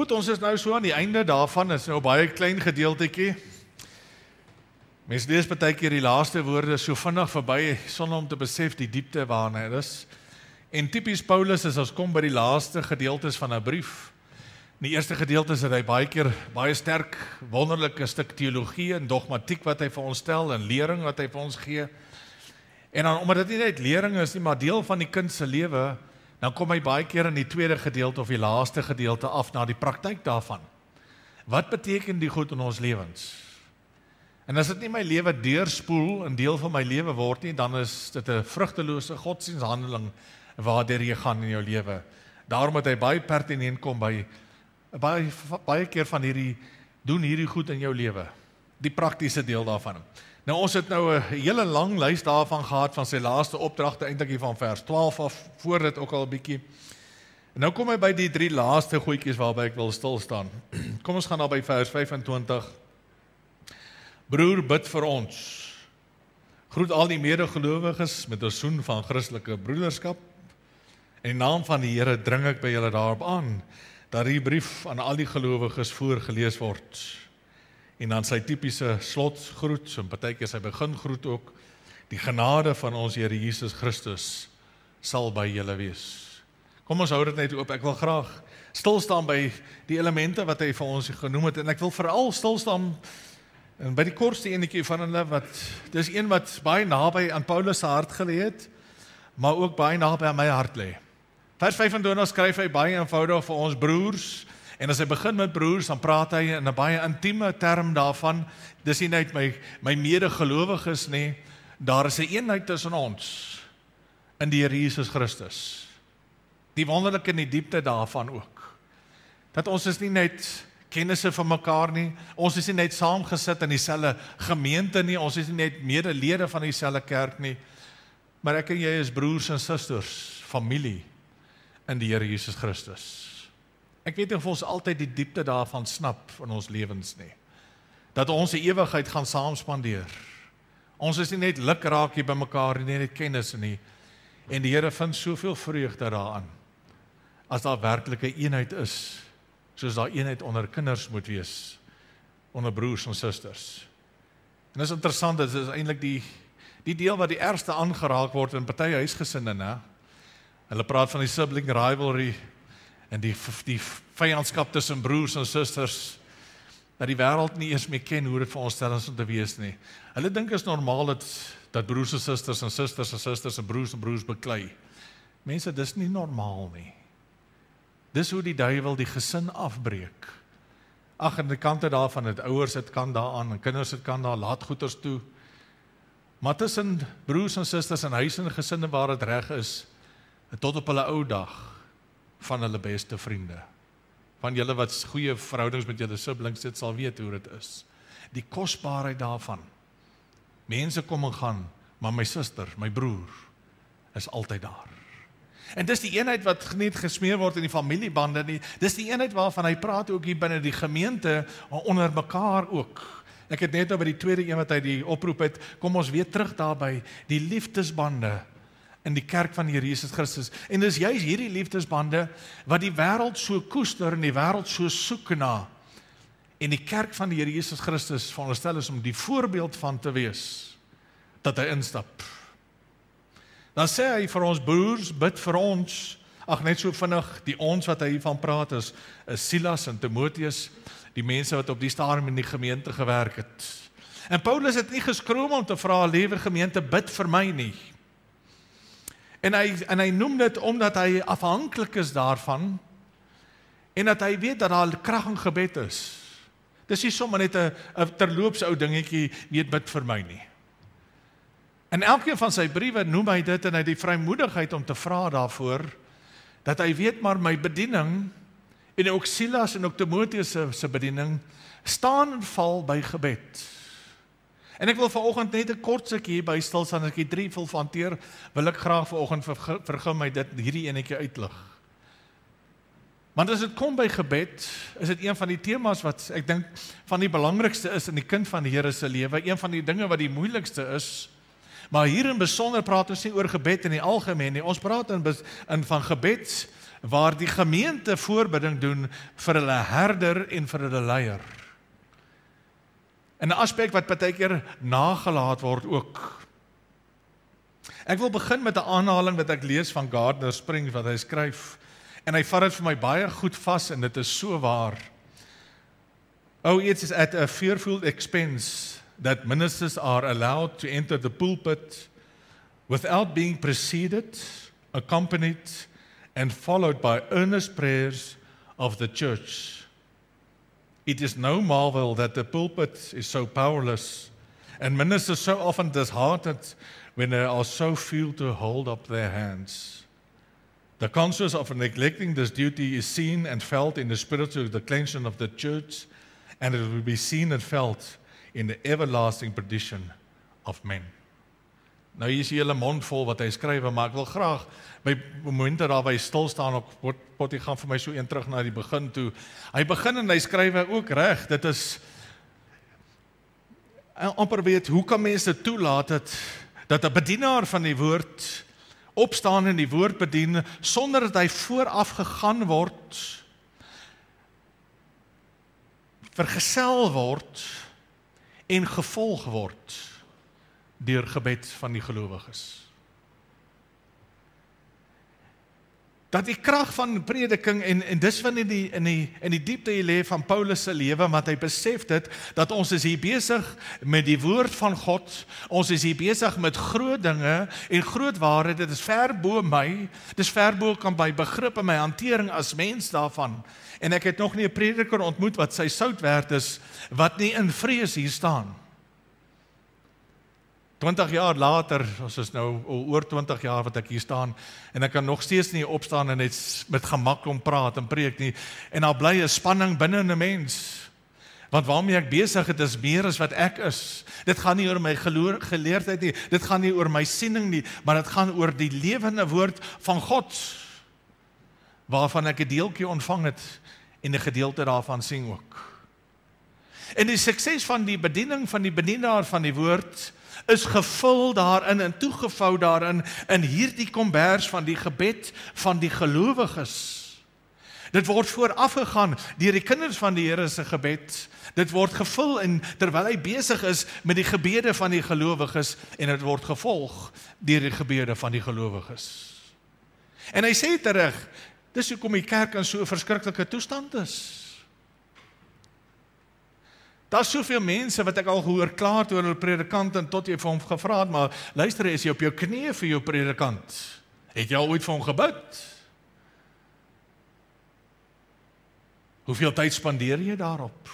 Goed, ons is nou so aan die einde daarvan, is nou baie klein gedeeltetjie. Mens lees partykeer die laaste woorde so vinnig verby, sonder om te besef die diepte waarna dit is. En typies Paulus is, ons kom by die laaste gedeeltes van 'n brief. In die eerste gedeeltes het hy baie keer baie sterk, wonderlike stuk teologie en dogmatiek wat hy vir ons stel, en lering wat hy vir ons gee. En dan, omdat dit nie net lering is nie, maar deel van die kind se lewe, dan kom hy baie keer in die tweede gedeelte of die laaste gedeelte af na die praktyk daarvan. Wat beteken die goed in ons lewens? En as dit nie my lewe deurspoel en deel van my lewe word nie, dan is dit 'n vrugtelose godsdienshandeling waardeur jy gaan in jou lewe. Daarom moet hy baie pertinent kom by baie keer van hierdie goed in jou lewe. Die praktiese deel daarvan. Nou ons het nou 'n hele lang lys daarvan gehad van sy laaste opdragte, eintlik hier van vers 12 af, voor dit ook al 'n bietjie. En nou kom hy by die 3 laaste goedjies waarby ek wil stil staan. Kom ons gaan daar by vers 25. Broer, bid vir ons. Groet al die medegelowiges met 'n soen van Christelike broederskap. In die naam van die Here dring ek by julle daarop aan dat die brief aan al die gelowiges voorgelees word. En dan sy typiese slotgroet, en partykeer sy begingroet ook, die genade van ons Here Jesus Christus sal by julle wees. Kom ons hou dit net oop, ek wil graag stil staan by die elemente wat hy vir ons genoem het, en ek wil veral stil staan en by die kortste enetjie van hulle, dis een wat baie naby aan Paulus se hart gelê het, maar ook baie naby aan my hart lê. Vers 25 skryf hy baie eenvoudig vir ons broers, en as hy begin met broers, dan praat hy in 'n baie intieme term daarvan, dis nie net my medegelowiges nie, daar is 'n eenheid tussen ons, in die Here Jesus Christus. Die wonderlike in die diepte daarvan ook, dat ons is nie net kennisse van mekaar nie, ons is nie net saamgesit in dieselfde gemeente nie, ons is nie net medelede van dieselfde kerk nie, maar ek en jy is broers en susters, familie, in die Here Jesus Christus. Ek weet nie of ons altyd die diepte daarvan snap in ons lewens nie. Dat ons 'n ewigheid gaan saam spandeer. Ons is nie net lukraak hier by mekaar nie, net kennis nie. En die Here vind soveel vreugde daaraan. As daar werklike eenheid is, soos daar eenheid onder kinders moet wees, onder broers en susters. En dit is interessant, dit is eintlik die deel wat die ergste aangeraak word in party huisgesinne, né? Hulle praat van die sibling rivalry en die vyandskap tussen broers en susters, dat die wêreld nie eers meer ken hoe dit vir ons stel is om te wees nie. Hulle dink is normaal dat broers en susters en broers beklei. Mense, dis nie normaal nie. Dis hoe die duiwel die gesin afbreek. Ag, aan die kante daarvan, het ouers het kan daaraan, en kinders het kan daar, laat goeders toe. Maar tussen broers en susters en huise en gesinne waar dit reg is, tot op hulle ou dag, van hulle beste vriende. Van julle wat goeie verhoudings met julle siblings dit sal weet hoe dit is. Die kosbaarheid daarvan. Mense kom en gaan, maar my suster, my broer, is altyd daar. En dis die eenheid wat nie gesmeer word in die familiebande nie, dis die eenheid waarvan hy praat ook hier binne die gemeente, onder mekaar ook. Ek het net nou by die tweede een wat hy die oproep het, kom ons weer terug daarby, die liefdesbande in die kerk van die Here Jesus Christus. En dis juist hierdie liefdesbande wat die wêreld so koester en die wêreld so soek na. En die kerk van die Here Jesus Christus veronderstel is om die voorbeeld van te wees, dat hy instap. Dan sê hy vir ons broers, bid vir ons, ag net so vinnig, die ons wat hy hiervan praat is Silas en Timoteus, die mense wat op die stadium in die gemeente gewerk het. En Paulus het nie geskroom om te vra, liewe gemeente, bid vir my nie. En hy noem dit omdat hy afhanklik is daarvan, en dat hy weet dat daar krag in gebed is. Dis nie sommer net 'n terloops ou dingetjie, weet bid vir my nie. In elkeen van sy briewe noem hy dit, en hy het die vrymoedigheid om te vra daarvoor, dat hy weet maar my bediening, en ook Silas en ook Timoteus se bediening, staan en val by gebed. En ek wil vanoggend net 'n kort stukkie hier by stil staan, as ek die 3 wil hanteer, wil ek graag vanoggend vergun my hierdie enetjie uitlig. Want as dit kom by gebed, is dit een van die temas wat ek dink van die belangrikste is in die kind van die Here se lewe, een van die dinge wat die moeilikste is. Maar hier in besonder praat ons nie oor gebed in die algemeen nie. Ons praat in van gebed waar die gemeente voorbidding doen vir hulle herder en vir hulle leier. En 'n aspek wat partykeer nagelaat word ook. Ek wil begin met 'n aanhaling wat ek lees van Gardner Springs wat hy skryf, en hy vat dit vir my baie goed vas en dit is so waar. Oh, it is at a fearful expense that ministers are allowed to enter the pulpit without being preceded, accompanied, and followed by earnest prayers of the church. It is no marvel that the pulpit is so powerless, and ministers so often disheartened when there are so few to hold up their hands. The consequence of neglecting this duty is seen and felt in the spiritual declension of the church, and it will be seen and felt in the everlasting perdition of men. Nou hier is die hele mond vol wat hy skryf, maar ek wil graag by momente daar waar hy stil staan op pot, hy gaan vir my so een terug na die begin toe. Hy begin en hy skryf ook reg, dit is amper weet, hoe kan mense toelaat dat 'n bedienaar van die woord opstaan en die woord bedien, sonder dat hy vooraf gegaan word, vergesel word en gevolg word deur gebed van die gelowiges. Dat die krag van prediking en dis van in die diepte jy lê van Paulus se lewe, want hy besef dit, dat ons is hier besig met die woord van God, ons is hier besig met groot dinge en groot waarheid, dit is ver bo my, dit is ver bo kan by begrip en my hantering as mens daarvan, en ek het nog nie 'n prediker ontmoet wat sy sout werd is, wat nie in vrees hier staan. 20 jaar later, ons is nou oor 20 jaar wat ek hier staan, en ek kan nog steeds nie opstaan en net met gemak om praat en preek nie, en daar bly 'n spanning binne in 'n mens, want waarmee ek besig het is meer as wat ek is. Dit gaan nie oor my geleerdheid nie, dit gaan nie oor my siening nie, maar dit gaan oor die lewende woord van God, waarvan ek 'n deeltjie ontvang het, en 'n gedeelte daarvan sien ook. En die sukses van die bediening van die bedienaar van die woord, is gevul daarin en toegevou daarin in hierdie kombers van die gebed van die gelowiges. Dit word voorafgegaan deur die kinders van die Here se gebed. Dit word gevul en terwyl hy besig is met die gebede van die gelowiges, en dit word gevolg deur die gebede van die gelowiges. En hy sê terug, dis hoekom die kerk in so 'n verskriklike toestand is. Daar's soveel mense wat ek al gehoor klaar oor hulle predikant en tot jy vir hom gevra het, maar luister, is jy op jou knieë vir jou predikant? Het jy al ooit vir hom gebid? Hoeveel tyd spandeer jy daarop?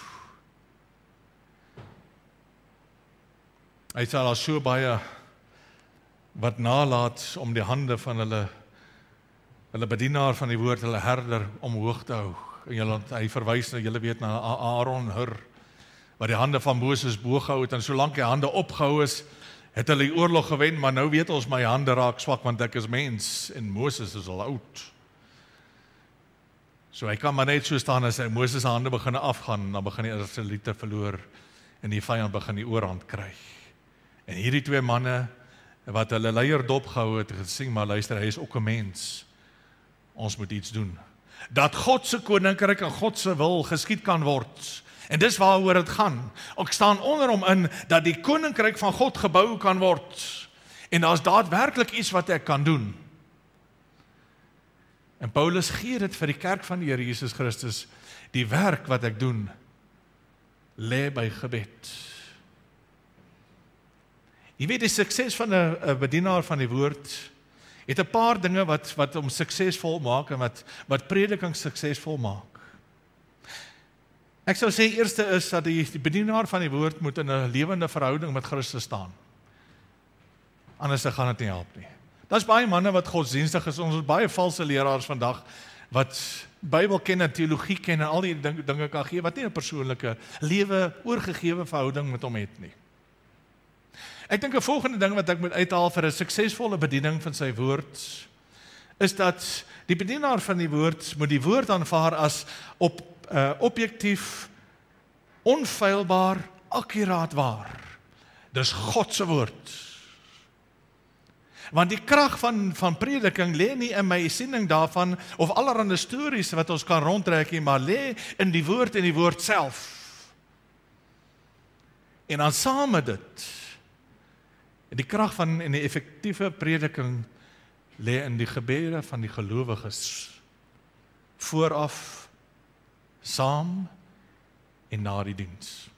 Hy sal al so baie wat nalaat om die hande van hulle bedienaar van die woord, hulle herder, omhoog te hou. En hy verwys na, julle weet, na Aaron Hur, wat die hande van Moses boog het, en solank die hande opgehou is, het hulle die oorlog gewen, maar nou weet ons, my hande raak swak, want ek is mens, en Moses is al oud. So hy kan maar net so staan, as hy Moses se hande begin afgaan, dan begin die Israeliete verloor, en die vyand begin die oorhand kry. En hierdie twee manne, wat hulle leier dopgehou het, gesê, maar luister, hy is ook 'n mens, ons moet iets doen, dat God se koninkryk en God se wil geskied kan word. En dis waaroor dit gaan. Ek staan onder hom in, dat die koninkryk van God gebou kan word. En daar's daadwerklik iets wat ek kan doen. En Paulus gee dit vir die kerk van die Here Jesus Christus. Die werk wat ek doen, lê by gebed. Jy weet, die sukses van 'n bedienaar van die woord, het 'n paar dinge wat hom suksesvol maak, en wat prediking suksesvol maak. Ek sou sê, eerste is dat die bedienaar van die woord moet in 'n lewende verhouding met Christus staan. Anders gaan dit nie help nie. Daar's baie manne wat godsdienstig is, ons het baie valse leraars vandag, wat Bybel ken en teologie ken en al die dinge kan gee, wat nie 'n persoonlike lewe, oorgegewe verhouding met hom het nie. Ek dink 'n volgende ding wat ek moet uithaal vir 'n suksesvolle bediening van sy woord, is dat die bedienaar van die woord moet die woord aanvaar as objektief, onfeilbaar, akkuraat waar. Dis God se woord. Want die krag van prediking lê nie in my siening daarvan, of allerhande stories wat ons kan rondtrek nie, maar lê in die woord en die woord self. En dan saam met dit, die krag van en die effektiewe prediking lê in die gebede van die gelowiges, vooraf, saam en na die diens.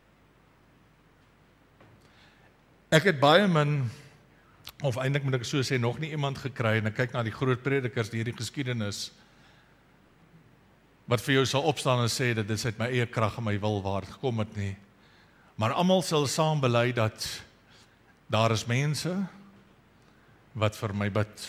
Ek het baie min, of eintlik moet ek so sê, nog nie iemand gekry, en ek kyk na die groot predikers die hierdie geskiedenis, wat vir jou sal opstaan en sê, dat dit is uit my eie krag en my wil waar het gekom het nie. Maar almal sal saam bely dat daar is mense wat vir my bid.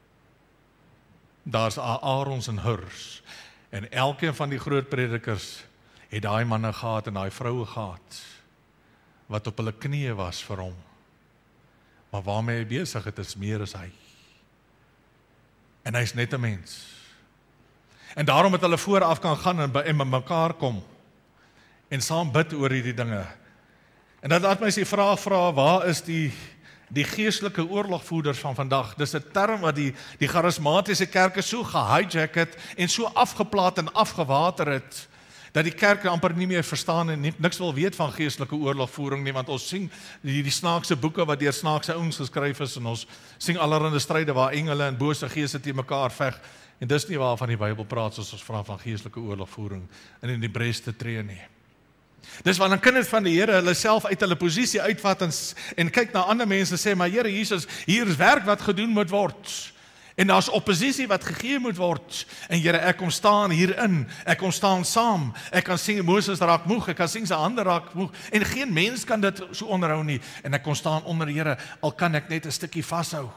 Daar's Aarons en Hurs, en elkeen van die groot predikers het daai manne gehad en daai vroue gehad, wat op hulle knieë was vir hom. Maar waarmee hy besig het, is meer as hy. En hy is net 'n mens. En daarom het hulle vooraf kan gaan en by mekaar kom, en saam bid oor hierdie dinge. En dat laat my die vraag vra, waar is die geestelike oorlogvoerders van vandag? Dis 'n term wat die charismatiese kerke so gehijack het, en so afgeplaat en afgewater het, dat die kerke amper nie meer verstaan en niks wil weet van geestelike oorlogvoering nie, want ons sien die snaakse boeke wat deur snaakse ouens geskryf is, en ons sien allerhande stryde waar engele en bose geeste teen mekaar veg, en dis nie waarvan die Bybel praat as ons vra van geestelike oorlogvoering en in die bres te tree nie. Dis wanneer kinders van die Here hulle self uit hulle posisie uitvat en kyk na ander mense en sê, maar Here Jesus, hier is werk wat gedoen moet word. En daar's oppositie wat gegee moet word. En Here, ek kom staan hierin. Ek kom staan saam. Ek kan sien Moses raak moeg, ek kan sien sy hande raak moeg. En geen mens kan dit so onderhou nie. En ek kom staan onder Here, al kan ek net 'n stukkie vashou.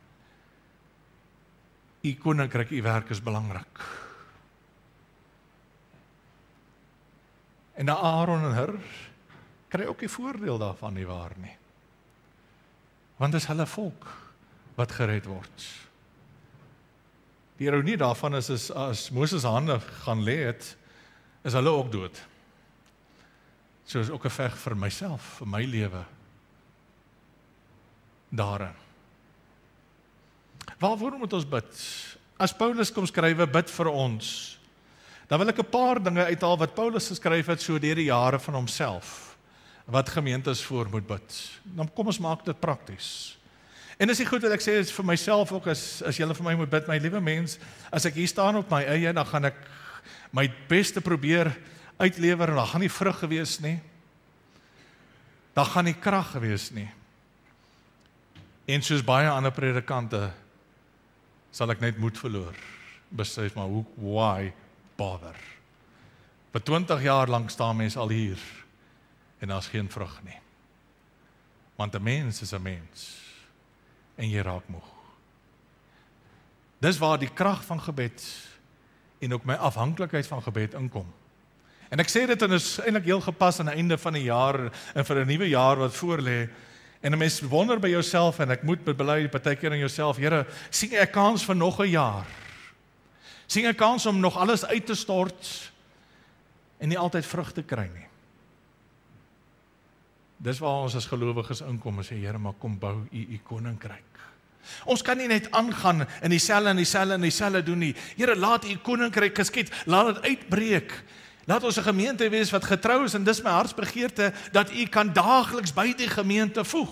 U koninkryk, u werk is belangrik. En Aaron en Hur kry ook die voordeel daarvan nie waar nie. Want dis hulle volk wat gered word. Die ironie daarvan is as Moses hande gaan lê het, is hulle ook dood. So is ook 'n veg vir myself, vir my lewe. Daarin. Waarvoor moet ons bid? As Paulus kom skrywe, bid vir ons, dan wil ek 'n paar dinge uithaal wat Paulus geskryf het so deur die jare van homself, wat gemeentes voor moet bid. Dan kom ons maak dit prakties. En is nie goed wat ek sê, is vir myself ook, as julle vir my moet bid, my liewe mens, as ek hier staan op my eie, dan gaan ek my beste probeer uitlewer, en dan gaan nie vrug gewees nie, dan gaan nie krag gewees nie. En soos baie ander predikante, sal ek net moed verloor. Besef maar, why bother? Vir 20 jaar lang staan mense al hier, en daar's geen vrug nie. Want 'n mens is 'n mens, en jy raak moeg. Dis waar die krag van gebed, en ook my afhanklikheid van gebed inkom. En ek sê dit, en is eintlik heel gepas aan die einde van die jaar, en vir 'n nuwe jaar wat voor lê. En 'n mens wonder by jouself, en ek moet bely partykeer aan jouself, Here, sien ek kans vir nog 'n jaar? Sien ek kans om nog alles uit te stort, en nie altyd vrug te kry nie? Dis waar ons as gelowiges inkom en sê, Here, maar kom bou u koninkryk. Ons kan nie net aangaan in dieselfde doen nie. Here, laat u koninkryk geskied, laat dit uitbreek. Laat ons 'n gemeente wees wat getrou is, en dis my hartsbegeerte, dat u kan daagliks by die gemeente voeg.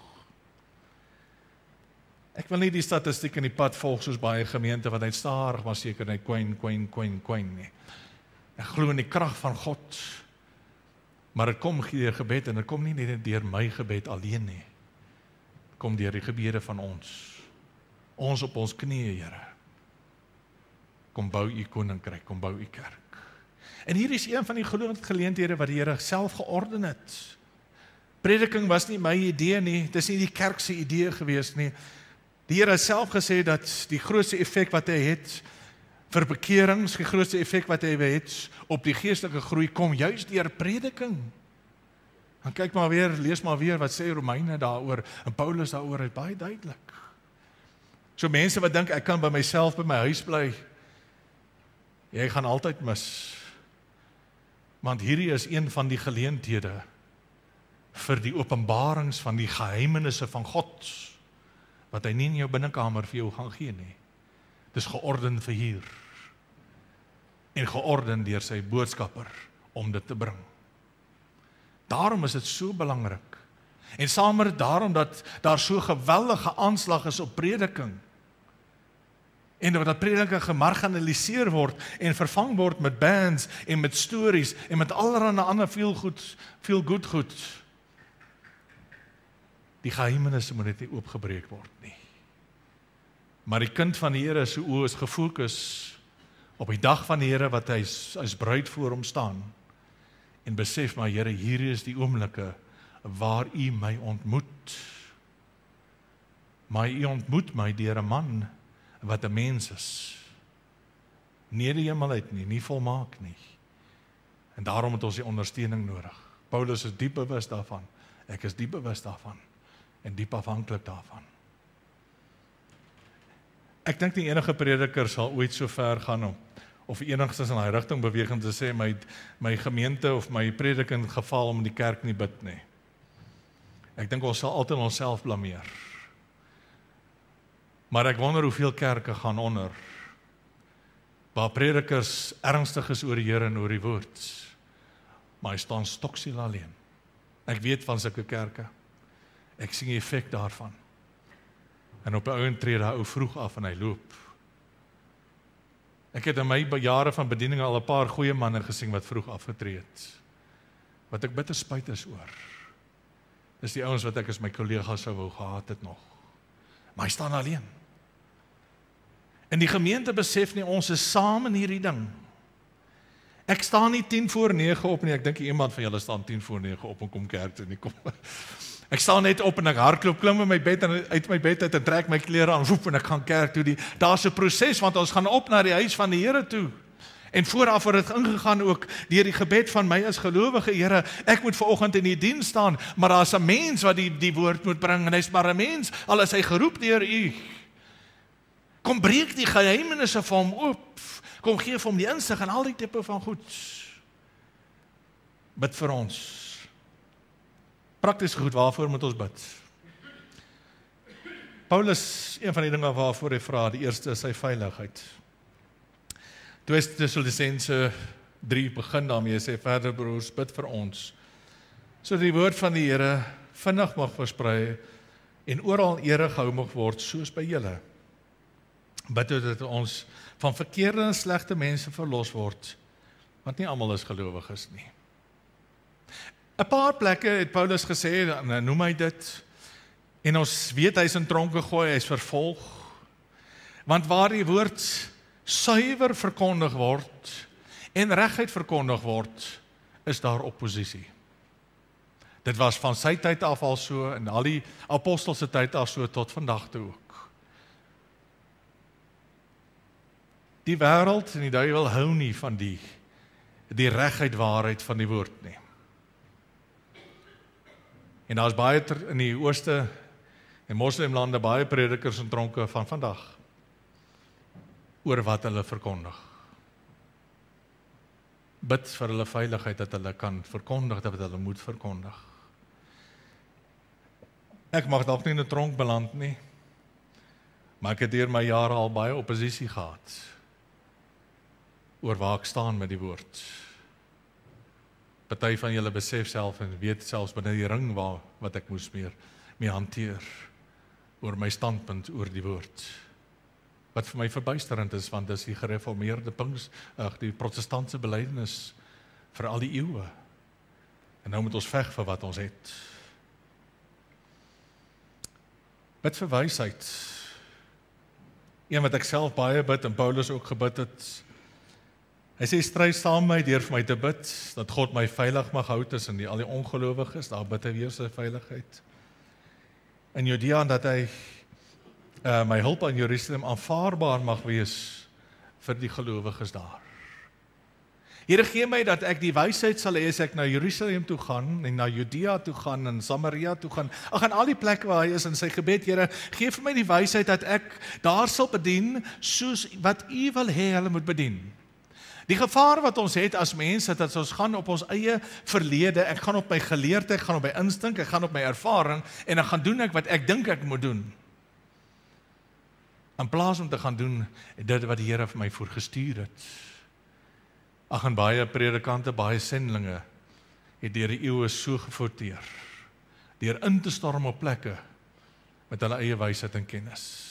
Ek wil nie die statistiek in die pad volg soos baie gemeente wat net stadig maar seker net kwyn nie. Ek glo in die krag van God. Maar dit kom deur gebed, en dit kom nie net deur my gebed alleen nie. Dit kom deur die gebede van ons. Ons op ons knieë, Here. Kom bou u koninkryk, kom bou u kerk. En hier is een van die groot geleenthede wat die Here self georden het. Prediking was nie my idee nie, dit is nie die kerk se idee gewees nie. Die Here het self gesê dat die grootste effek wat hy het vir bekerings, die grootste effek wat hy het op die geestelike groei, kom juist deur prediking. Dan kyk maar weer, lees maar weer wat sê Romeine daaroor, en Paulus daaroor is baie duidelik. So mense wat dink ek kan by myself by my huis bly, jy gaan altyd mis. Want hierdie is een van die geleenthede vir die openbarings van die geheimenisse van God, wat hy nie in jou binnekamer vir jou gaan gee nie. Dis georden vir hier. En georden deur sy boodskapper om dit te bring. Daarom is dit so belangrik. En saam met daarom dat daar so geweldige aanslag is op prediking. En dat prediking gemarginaliseer word en vervang word met bands en met stories en met allerlei ander veel goed. Die geheimenisse moet net nie oopgebreek word nie. Maar die kind van die Here se oë is gefokus op die dag van die Here wat hy as bruid voor hom staan. En besef maar Here, hier is die oomblikke waar U my ontmoet. Maar U ontmoet my deur 'n man wat 'n mens is. Nie die hemel uit nie volmaak nie. En daarom het ons die ondersteuning nodig. Paulus is diep bewus daarvan. Ek is diep bewus daarvan. En diep afhanklik daarvan. Ek dink nie enige prediker sal ooit so ver gaan of enigstens in daai rigting beweeg om te sê my gemeente of my predik in geval om die kerk nie bid nie. Ek dink ons sal altyd onsself blameer. Maar ek wonder hoeveel kerke gaan onder, waar predikers ernstig is oor die Here en oor die woord, maar hy staan stoksiel alleen. Ek weet van sulke kerke. Ek sien die effek daarvan. En op 'n ou tree daai ou vroeg af en hy loop. Ek het in my jare van bediening al 'n paar goeie manne gesien wat vroeg afgetree het. Wat ek bitter spyt is oor. Dis die ouens wat ek as my kollegas sou wou gehad het nog. Maar hy staan alleen. En die gemeente besef nie, ons is saam in hierdie ding. Ek staan nie 8:50 op nie, ek dink iemand van julle staan 8:50 op en kom kerk toe nie kom. Ek staan net op en ek hardloop, klim in my bed en uit my bed uit en trek my klere aan, woep en ek gaan kerk toe. Daar's 'n proses want ons gaan op na die huis van die Here toe. En vooraf het dit ingegaan ook deur die gebed van my as gelowige. Here, ek moet vanoggend in die diens staan, maar daar's 'n mens wat die woord moet bring en hy's maar 'n mens, al is hy geroep deur U. Kom breek die geheimenisse vir hom oop. Kom gee vir hom die insig en al die tipe van goed. Bid vir ons. Prakties goed, waarvoor moet ons bid? Paulus, een van die dinge waarvoor hy vra, die eerste is sy veiligheid. 2 Tessalonisense 3 begin daarmee, sê verder broers, bid vir ons, sodat die woord van die Here vinnig mag versprei en oral ere gehou mag word, soos by julle. Bid dat ons van verkeerde en slegte mense verlos word, want nie almal is gelowiges nie. 'n paar plekke het Paulus gesê, dan noem hy dit, en ons weet hy is in tronke gooi, hy is vervolg, want waar die woord suiwer verkondig word, en regheid verkondig word, is daar opposisie. Dit was van sy tyd af al so, en al die apostelse tyd af so, tot vandag toe ook. Die wêreld en die duiwel hou nie van die regheid waarheid van die woord nie. En daar's baie in die ooste en moslimlande baie predikers en tronke van vandag oor wat hulle verkondig. Bid vir hulle veiligheid dat hulle kan verkondig wat hulle moet verkondig. Ek mag dalk nie in 'n tronk beland nie, maar ek het deur my jare al baie oppositie gehad oor waar ek staan met die woord. Party van julle besef self en weet selfs binne die ring wat ek moes mee hanteer oor my standpunt oor die woord. Wat vir my verbuisterend is, want dis die gereformeerde die protestantse belydenis vir al die eeue. En nou moet ons veg vir wat ons het. Bid vir wysheid. Een wat ek self baie bid en Paulus ook gebid het. Hy sê, stry saam met my deur vir my te bid, dat God my veilig mag hou tussen al die ongelowiges, daar bid hy weer sy veiligheid. In Judea, dat hy my hulp aan Jerusalem aanvaarbaar mag wees vir die gelowiges daar. Here, gee my dat ek die wysheid sal hê as ek na Jerusalem toe gaan, en na Judea toe gaan, en Samaria toe gaan, aan al die plekke waar hy is in sy gebed, Here, gee vir my die wysheid dat ek daar sal bedien, soos wat U wil hê hulle moet bedien. Die gevaar wat ons het as mense, dat ons gaan op ons eie verlede, ek gaan op my geleerdheid, ek gaan op my instink, ek gaan op my ervaring, en ek gaan doen wat ek dink ek moet doen. in plaas om te gaan doen dit wat die Here vir my voorgestuur het. Ag, en baie predikante, baie sendlinge het deur die eeue so gefouteer, deur in te storm op plekke met hulle eie wysheid en kennis.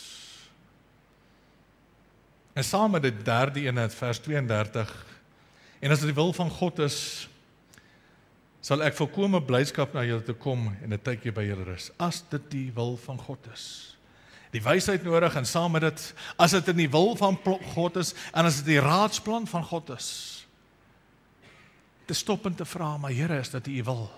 En saam met die derde een, vers 32, en as dit die wil van God is, sal ek volkome blydskap na julle toe kom en 'n tydjie by julle rus, as dit die wil van God is. Die wysheid nodig, en saam met dit, as dit in die wil van God is, en as dit die raadsplan van God is, te stop en te vra, maar Here, is dit U wil?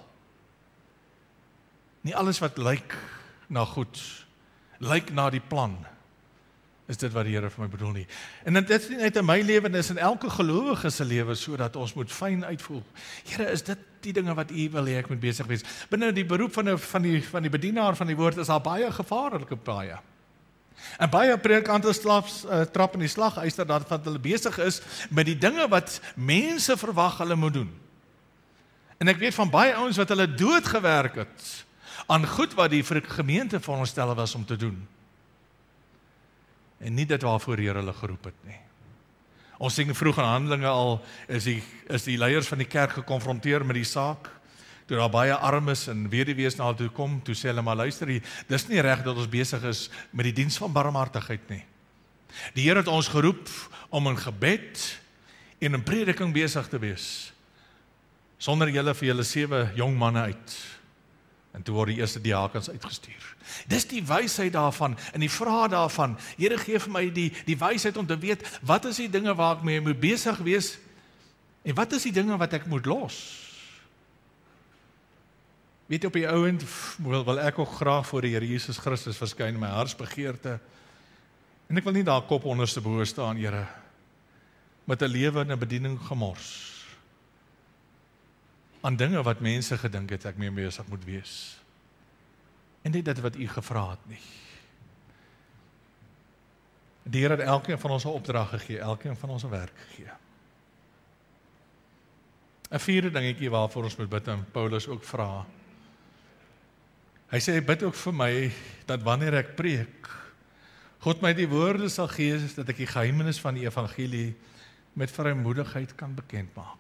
Nie alles wat lyk na goed, lyk na die plan, is dit wat die Here vir my bedoel nie. En dit is nie net in my lewe, dit is in elke gelowige se lewe, sodat ons moet fyn uitvoer. Here, is dit die dinge wat U wil hê ek moet besig wees? Binne die beroep van die bedienaar van die woord is daar baie gevaarlike paaie. En baie predikante trap in die slaguister dat hulle besig is met die dinge wat mense verwag hulle moet doen. En ek weet van baie ouens wat hulle doodgewerk het aan goed wat die gemeente veronderstel was om te doen. En nie dit waarvoor Here hulle geroep het nie. Ons sien vroeg in Handelinge al, is die leiers van die kerk gekonfronteer met die saak, toe daar baie armes en weduwees na hulle toe kom, toe sê hulle, maar luister, dis nie reg dat ons besig is met die diens van barmhartigheid nie. Die Here het ons geroep om in gebed en in prediking besig te wees. Sonder julle vir julle 7 jong manne uit. En toe word die eerste diakens uitgestuur. Dis die wysheid daarvan, en die vraag daarvan, Here gee vir my die wysheid om te weet, wat is die dinge waar ek mee moet besig wees, en wat is die dinge wat ek moet los? Weet jy, op die ouend wil ek ook graag voor die Here Jesus Christus verskyn in my hartsbegeerte, en ek wil nie daar kop onderste bo staan, Here, met 'n lewe en 'n bediening gemors, aan dinge wat mense gedink het ek mee besig moet wees. En nie dit wat U gevra het nie. Die Here het elkeen van ons 'n opdrag gegee, elkeen van ons 'n werk gegee. 'n vierde dingetjie waarvoor ons moet bid, en Paulus ook vra. Hy sê, bid ook vir my, dat wanneer ek preek, God my die woorde sal gee, dat ek die geheimenis van die evangelie met vrymoedigheid kan bekend maak.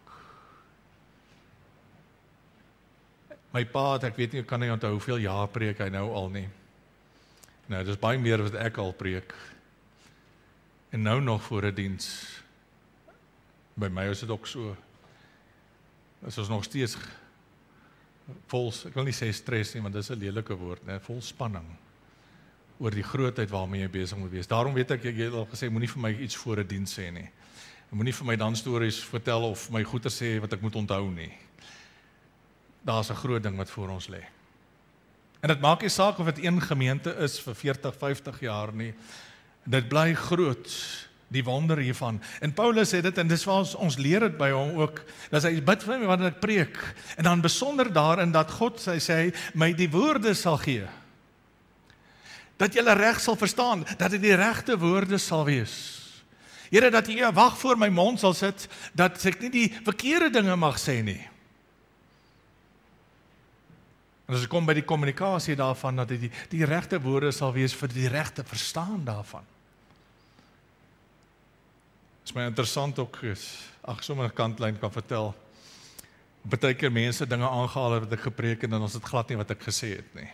My pa, ek weet nie, kan nie onthou hoeveel jaar preek hy nou al nie. Nou, dis baie meer wat ek al preek. En nou nog voor 'n diens. By my is dit ook so. Is ons nog steeds vol, ek wil nie sê stres nie, want dis 'n lelike woord, né? Vol spanning oor die grootheid waarmee jy besig moet wees. Daarom weet ek jy het al gesê, moenie vir my iets voor 'n diens sê nie. Moenie vir my dan stories vertel of my goeie sê wat ek moet onthou nie. Daar's 'n groot ding wat voor ons lê. En dit maak nie saak of dit een gemeente is vir 40, 50 jaar nie. Dit bly groot, die wonder hiervan. En Paulus sê dit, en dis waar ons leer dit by hom ook, dat hy bid vir my wanneer ek preek. En dan besonder daarin dat God, sy sê, my die woorde sal gee. Dat jy reg sal verstaan, dat dit die regte woorde sal wees. Here, dat jy 'n wag voor my mond sal sit, dat ek nie die verkeerde dinge mag sê nie. En as ek kom by die kommunikasie daarvan, dat die regte woorde sal wees vir die regte verstaan daarvan. Is my interessant ook, sommer 'n kantlyn kan vertel. Baie keer mense dinge aangehaal het wat ek gepreek en dan is dit glad nie wat ek gesê het nie.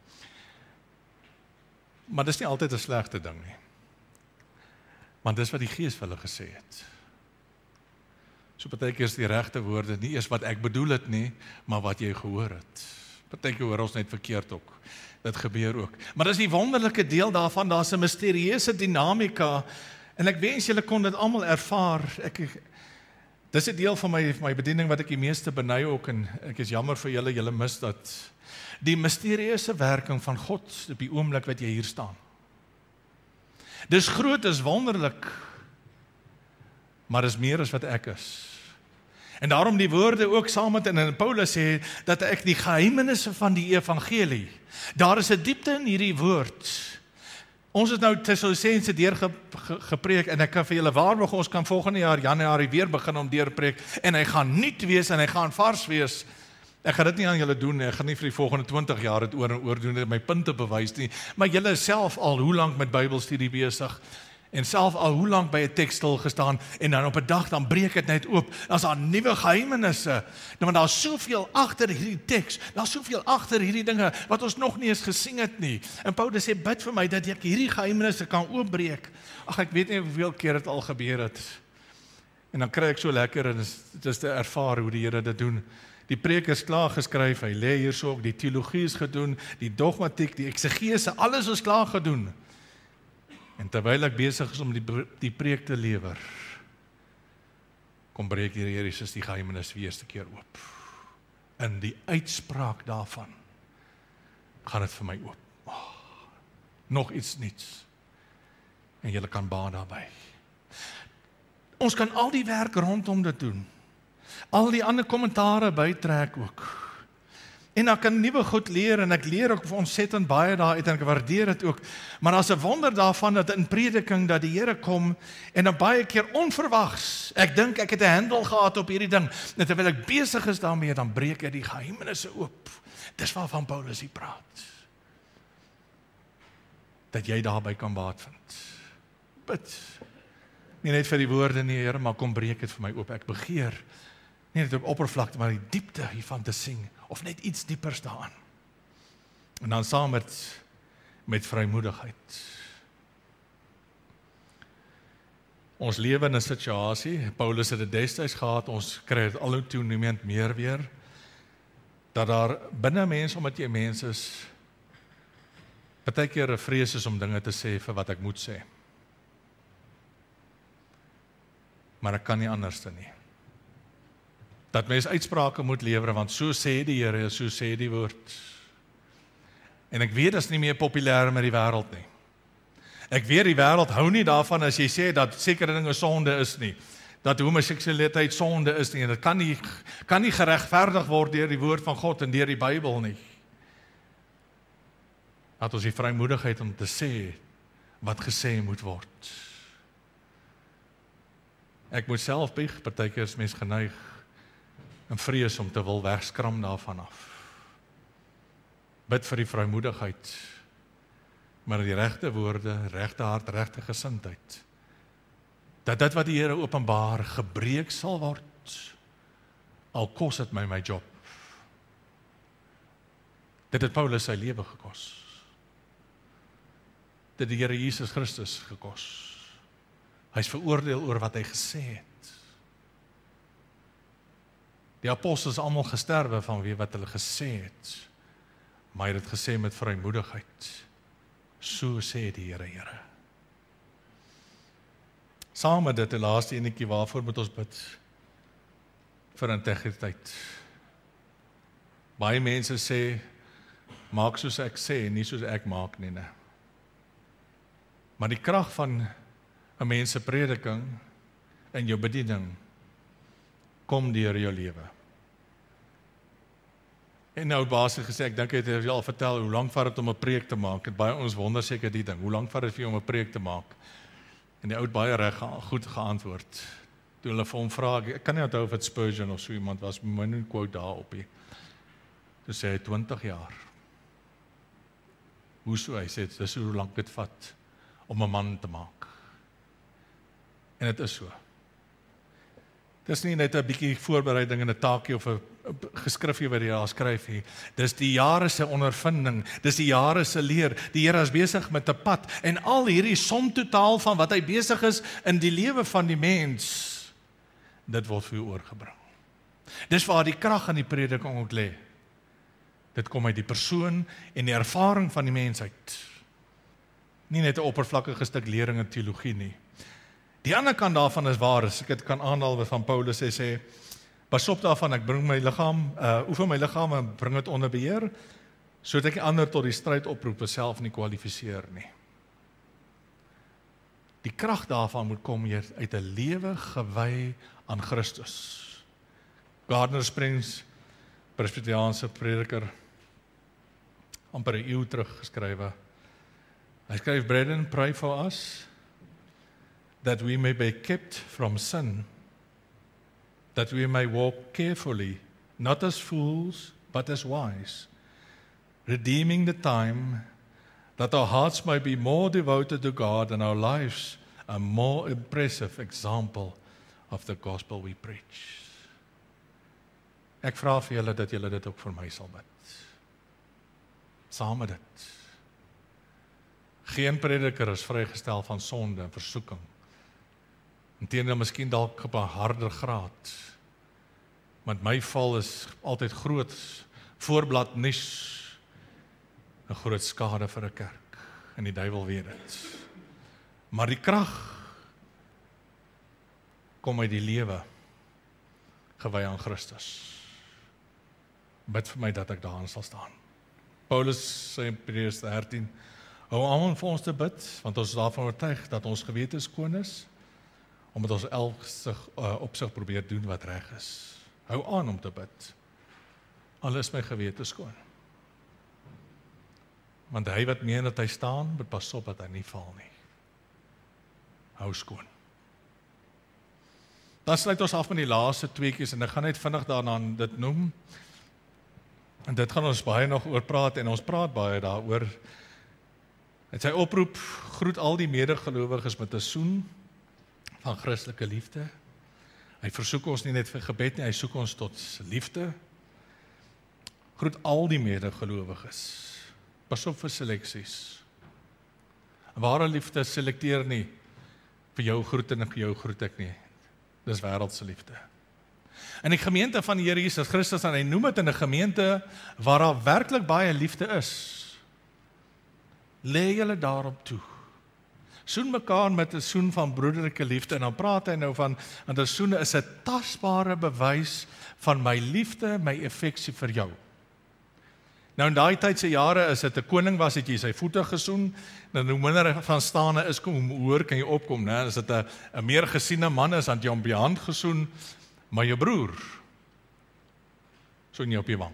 Maar dis nie altyd 'n slegte ding nie. Want dis wat die Gees vir hulle gesê het. So baie keer is die regte woorde nie eers wat ek bedoel het nie, maar wat jy gehoor het. Partyke hoor ons net verkeerd ook. Dit gebeur ook. Maar dis die wonderlike deel daarvan, daar's 'n misterieuse dinamika, en ek wens julle kon dit almal ervaar. Dis 'n deel van my bediening wat ek die meeste beny ook, en ek is jammer vir julle mis dat. Die misterieuse werking van God op die oomblik wat jy hier staan. Dis groot, is wonderlik, maar is meer as wat ek is. En daarom die woorde ook saam met, en Paulus sê, dat ek die geheimenisse van die evangelie, daar is 'n diepte in hierdie woord. Ons het nou Tessalonisense gepreek, en ek kan vir julle waarborg, ons kan volgende jaar Januarie weer begin om deurpreek, en hy gaan nuut wees, en hy gaan vars wees. Ek gaan dit nie aan julle doen nie, ek gaan nie vir die volgende 20 jaar dit oor en oor doen om my punte bewys nie, maar julle is self al hoe lank met Bybelstudie besig, en self al hoe lank by 'n teks stil gestaan, en dan op 'n dag dan breek dit net oop, dan is daar nuwe geheimenisse, want daar's soveel agter hierdie teks, daar's soveel agter hierdie dinge, wat ons nog nie eens gesien het nie, en Paulus sê, bid vir my, dat ek hierdie geheimenisse kan oopbreek. Ag, ek weet nie hoeveel keer dit al gebeur het, en dan kry ek so lekker, en dit is te ervaar hoe die Here dit doen. Die preek is klaar geskryf, hy lê hier so, die teologie is gedoen, die dogmatiek, die eksegese, alles is klaar gedoen. En terwyl ek besig is om die preek te lewer, kom breek die Here Jesus die geheimenis weer eerste keer oop. In die uitspraak daarvan, gaan dit vir my oop. Nog iets niets. En julle kan baat daarby. Ons kan al die werk rondom dit doen. Al die ander kommentare bytrek ook. En ek kan nuwe goed leer, en ek leer ook ontsettend baie daaruit, en ek waardeer dit ook. Maar as 'n wonder daarvan, dat in prediking, dat die Here kom, en dan baie keer onverwags, ek dink ek het 'n handel gehad op hierdie ding, en terwyl ek besig is daarmee, dan breek hy die geheimenisse oop. Dis waarvan Paulus hier praat. Dat jy daarby kan baat vind. Bid. Nie net vir die woorde nie, Here, maar kom breek dit vir my oop. Ek begeer, nie net op oppervlakte, maar die diepte hiervan te sien, of net iets diepers daaraan. En dan saam met vrymoedigheid. Ons lewe in 'n situasie, Paulus het dit destyds gehad, ons kry dit al hoe toenemend meer weer, dat daar binne mens, omdat jy mens is, partykeer 'n vrees is om dinge te sê vir wat ek moet sê. Maar ek kan nie anders dan nie. Dat mens uitsprake moet lewer, want so sê die Here, so sê die woord. En ek weet, dit is nie meer populêr met die wêreld nie. Ek weet, die wêreld hou nie daarvan as jy sê dat sekere dinge sonde is nie. Dat homoseksualiteit sonde is nie, en dit kan nie geregverdig word deur die woord van God en deur die Bybel nie. Dat ons die vrymoedigheid om te sê wat gesê moet word. Ek moet self bieg, partykeer is mens geneig en vrees om te wil wegskram daarvan af. Bid vir die vrymoedigheid, maar die regte woorde, regte hart, regte gesindheid. Dat dit wat die Here openbaar gebreek sal word, al kos dit my job. Dit het Paulus sy lewe gekos. Dit die Here Jesus Christus gekos. Hy is veroordeel oor wat hy gesê het. Die apostels almal gesterwe vanweë wat hulle gesê het, maar hy het dit gesê met vrymoedigheid. So sê die Here. Saam met dit, die laaste enetjie, waarvoor moet ons bid? Vir integriteit. Baie mense sê, maak soos ek sê, nie soos ek maak nie. Maar die krag van 'n mens se prediking en jou bediening kom deur jou lewe. En nou basies gesê, ek dink hy het al vertel hoe lank vat dit om 'n preek te maak. Het baie ons wonder seker die ding, hoe lank vat dit vir jou om 'n preek te maak? En die ou het baie reg goed geantwoord. Toe hulle vir hom vra, ek kan nie onthou of dit Spurgeon of so iemand was, my nie quote daarop nie. Toe sê hy 20 jaar. Hoeso? Hy sê, dis hoe lank dit vat om 'n man te maak. En dit is so. Dis nie net 'n bietjie voorbereiding en 'n taakie of 'n geskrifgie wat jy daar skryf nie. Dis die jare se ondervinding, dis die jare se leer. Die Here is besig met 'n pad en al hierdie som totaal van wat hy besig is in die lewe van die mens, dit word vir jou oorgebring. Dis waar die krag aan die prediking ook lê. Dit kom uit die persoon en die ervaring van die mens uit. Nie net 'n oppervlakkige stuk lering en teologie nie. Die ander kant daarvan is waar, as ek dit kan aanhaal van Paulus, hy sê, pas op daarvan, ek bring my liggaam, oefen my liggaam en bring dit onder beheer, sodat ek ander tot die stryd oproep, self nie kwalifiseer nie. Die krag daarvan moet kom uit 'n lewe gewy aan Christus. Gardner Springs, Presbyteriaanse prediker, amper 'n eeu terug geskrywe. Hy skryf, Brethren, pray for us, that we may be kept from sin, that we may walk carefully, not as fools, but as wise, redeeming the time, that our hearts might be more devoted to God and our lives a more impressive example of the gospel we preach. Ek vra vir julle dat julle dit ook vir my sal bid. Saam met dit. Geen prediker is vrygestel van sonde en versoeking. Inteendeel, miskien dalk op 'n harder graad. Want my val is altyd groot, voorblad nuus, 'n groot skade vir 'n kerk. En die duiwel weet dit. Maar die krag kom uit die lewe gewy aan Christus. Bid vir my dat ek daarin sal staan. Paulus sê in Hebreërs 13, hou almal vir ons te bid, want ons is daarvan oortuig dat ons gewete skoon is, omdat ons elke opsig probeer doen wat reg is. Hou aan om te bid. Al is my gewete skoon. Want hy wat meen dat hy staan, moet pas op dat hy nie val nie. Hou skoon. Dan sluit ons af met die laaste tweeetjies, en ek gaan net vinnig daarna dit noem. En dit gaan ons baie nog oor praat, en ons praat baie daaroor. En sy oproep, groet al die medegelowiges met 'n soen van Christelike liefde. Hy versoek ons nie net vir gebed nie, hy soek ons tot liefde. Groet al die medegelowiges. Pas op vir seleksies. Ware liefde selekteer nie vir jou groet en vir jou groet ek nie. Dis wêreldse liefde. In die gemeente van die Here Jesus Christus, en hy noem dit in 'n gemeente waar daar werklik baie liefde is, lê julle daarop toe. Soen mekaar met 'n soen van broederlike liefde, en dan praat hy nou van, want 'n soen is 'n tasbare bewys van my liefde, my affeksie vir jou. Nou in daai tyd se jare is dit 'n koning was, het jy sy voete gesoen, en hoe minder van staande is, hoe hoër kan jy opkom, né? As dit 'n meer gesiene man is, dan jy hom op die hand gesoen, maar jou broer soen jy op die wang.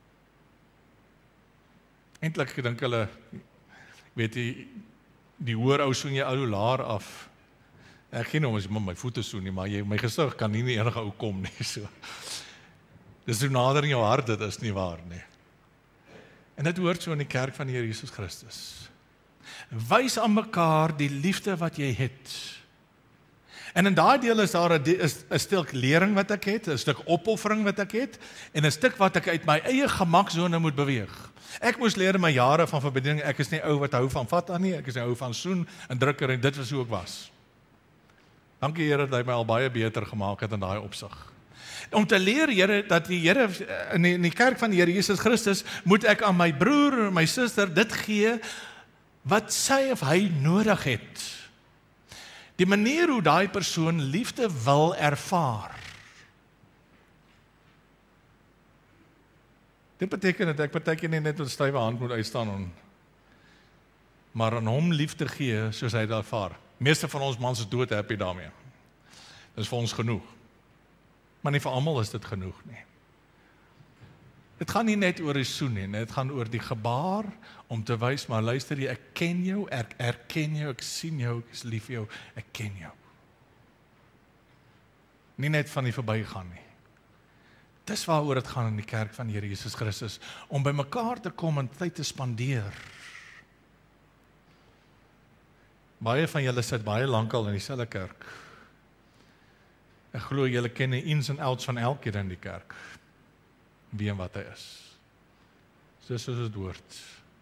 Eintlik dink hulle, weet jy, die hoër ou soen jy al hoe laer af. Ek gee nou as my voete soen nie, maar my gesig kan nie enige ou kom nie, so. Dis hoe nader in jou hart dit is nie waar nie. En dit hoort so in die kerk van die Here Jesus Christus. Wys aan mekaar die liefde wat jy het. En in daai deel is daar 'n stuk lering wat ek het, 'n stuk opoffering wat ek het, en 'n stuk wat ek uit my eie gemaksone moet beweeg. Ek moes leer in my jare van verbinding, ek is nie ou wat hou van vat aan nie, ek is nie ou van soen en drukker, en dit was hoe ek was. Dankie Here dat hy my al baie beter gemaak het in daai opsig. Om te leer, Here, dat die Here in die kerk van die Here Jesus Christus, moet ek aan my broer en my suster dit gee wat sy of hy nodig het. Die manier hoe daai persoon liefde wil ervaar. Dit beteken dat ek partykeer nie net 'n stywe hand moet uitstaan, maar aan hom liefde gee soos hy dit ervaar. Meeste van ons mans is dood happy daarmee. Dis vir ons genoeg. Maar nie vir almal is dit genoeg nie. Dit gaan nie net oor die soen nie, dit gaan oor die gebaar om te wys, maar luister jy, ek ken jou, ek erken jou, ek sien jou, ek is lief vir jou, ek ken jou. Nie net van die verbygaan nie. Dis waaroor dit gaan in die kerk van die Here Jesus Christus, om by mekaar te kom en tyd te spandeer. Baie van julle sit baie lankal in dieselfde kerk. Ek glo julle ken die ins en outs van elkeen in die kerk. Wie en wat hy is. Dis soos dit hoort.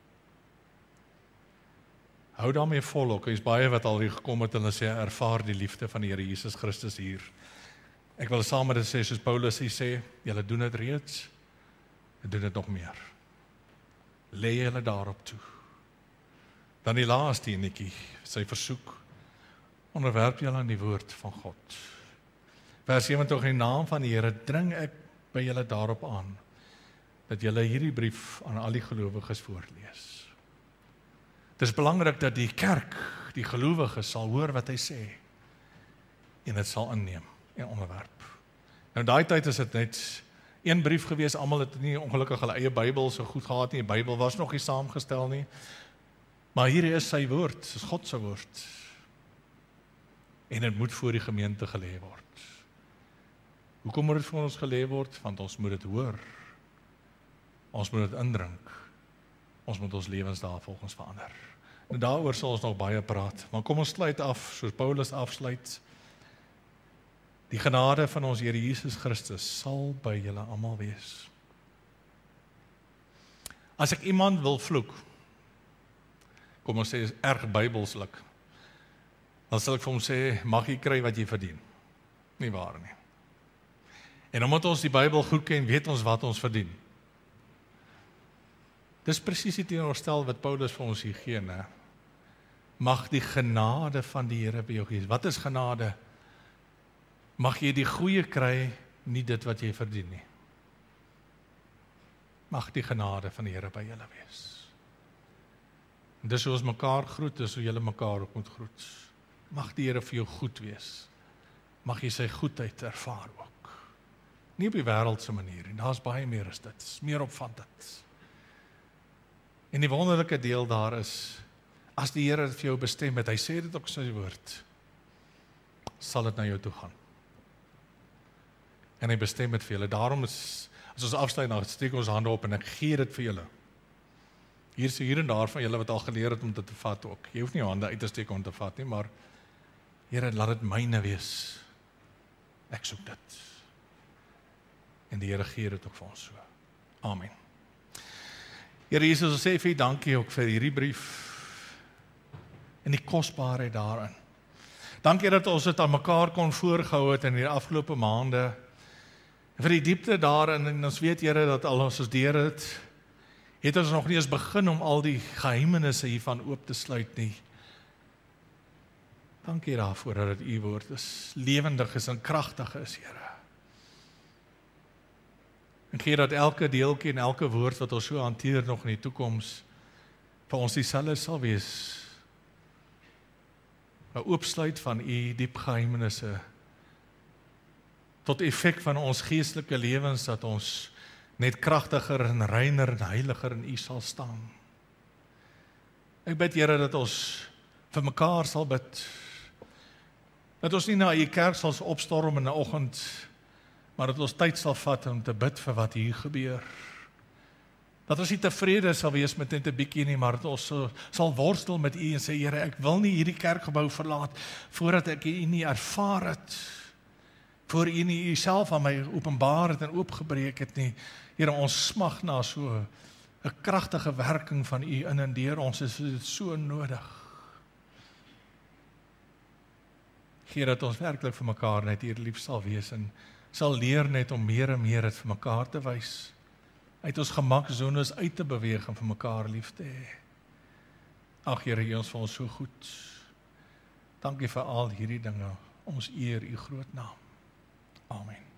Hou daarmee vol ook. Er is baie wat al hier gekom het en hulle sê, ervaar die liefde van die Here Jesus Christus hier. Ek wil saam met dit sê, soos Paulus sê, julle doen dit reeds, en doen dit nog meer. Lê julle daarop toe. Dan die laaste enetjie, sy versoek, onderwerp julle aan die woord van God. Vers 27, in die naam van die Here dring ek by julle daarop aan, dat julle hierdie brief aan al die gelowiges voorlees. Het is belangrik dat die kerk, die gelowiges sal hoor wat hy sê, en dit sal inneem en onderwerp. Nou daai tyd is dit net een brief gewees, almal het nie ongelukkig hulle eie Bybel so goed gehad nie, die Bybel was nog nie saamgestel nie, maar hier is sy woord, is God se woord, en dit moet voor die gemeente gelê word. Hoekom moet dit vir ons gelê word? Want ons moet dit hoor. Ons moet dit indrink. Ons moet ons lewens daarvolgens verander. En daaroor sal ons nog baie praat, maar kom ons sluit af, soos Paulus afsluit. Die genade van ons Here Jesus Christus sal by julle almal wees. As ek iemand wil vloek, kom ons sê is erg bybelslik, dan sal ek vir hom sê, mag jy kry wat jy verdien. Nie waar nie. En omdat ons die Bybel goed ken, weet ons wat ons verdien. Dis presies die teenoorgestel wat Paulus vir ons hier gee, né? Mag die genade van die Here by jou wees. Wat is genade? Mag jy die goeie kry, nie dit wat jy verdien nie. Mag die genade van die Here by julle wees. En dis hoe ons mekaar groet, dis hoe julle mekaar ook moet groet. Mag die Here vir jou goed wees. Mag jy sy goedheid ervaar ook. Nie op die wêreldse manier nie, daar's baie meer as dit, meer opvattend. En die wonderlike deel daar is, as die Here dit vir jou bestem het, hy sê dit ook in sy woord, sal dit na jou toe gaan. En hy bestem dit vir julle. Daarom is, as ons afsluit, dan steek ons hande op en ek gee dit vir julle. Hier en daar van julle wat al geleer het om dit te vat ook. Jy hoef nie jou hande uit te steek om te vat nie, maar Here, laat dit myne wees. Ek soek dit. En die Here gee dit ook vir ons so. Amen. Here Jesus, ons sê vir U dankie ook vir hierdie brief en die kosbaarheid daarin. Dankie dat ons dit aan mekaar kon voorgehou het in die afgelope maande. En vir die diepte daarin, en ons weet Here dat al ons deur het ons nog nie eens begin om al die geheimenisse hiervan oop te sluit nie. Dankie daarvoor dat dit U woord is, lewendig is en kragtig is, Here. En gee dat elke deeltjie en elke woord wat ons so hanteer nog in die toekoms vir ons dieselfde sal wees. 'n Oopsluit van U diep geheimenisse tot effek van ons geestelike lewens dat ons net kragtiger en reiner en heiliger in U sal staan. Ek bid Here dat ons vir mekaar sal bid. Dat ons nie na U kerk sal opstorm in 'n oggend, maar dat ons tyd sal vat om te bid vir wat hier gebeur. Dat ons nie tevrede sal wees met net 'n bietjie nie, maar dat ons sal worstel met U en sê, Here, ek wil nie hierdie kerkgebou verlaat voordat ek U nie ervaar het, voor U nie Uself aan my openbaar het en oopgebreek het nie. Here, ons smag na so 'n kragtige werking van U in en deur ons, is dit so nodig. Gee dat ons werklik vir mekaar net hier lief sal wees en sal leer net om meer en meer dit vir mekaar te wys. Uit ons gemaksones uit te beweeg en vir mekaar lief te hê. Ag Here, U is vir ons so goed. Dankie vir al hierdie dinge. Ons eer U groot naam. Amen.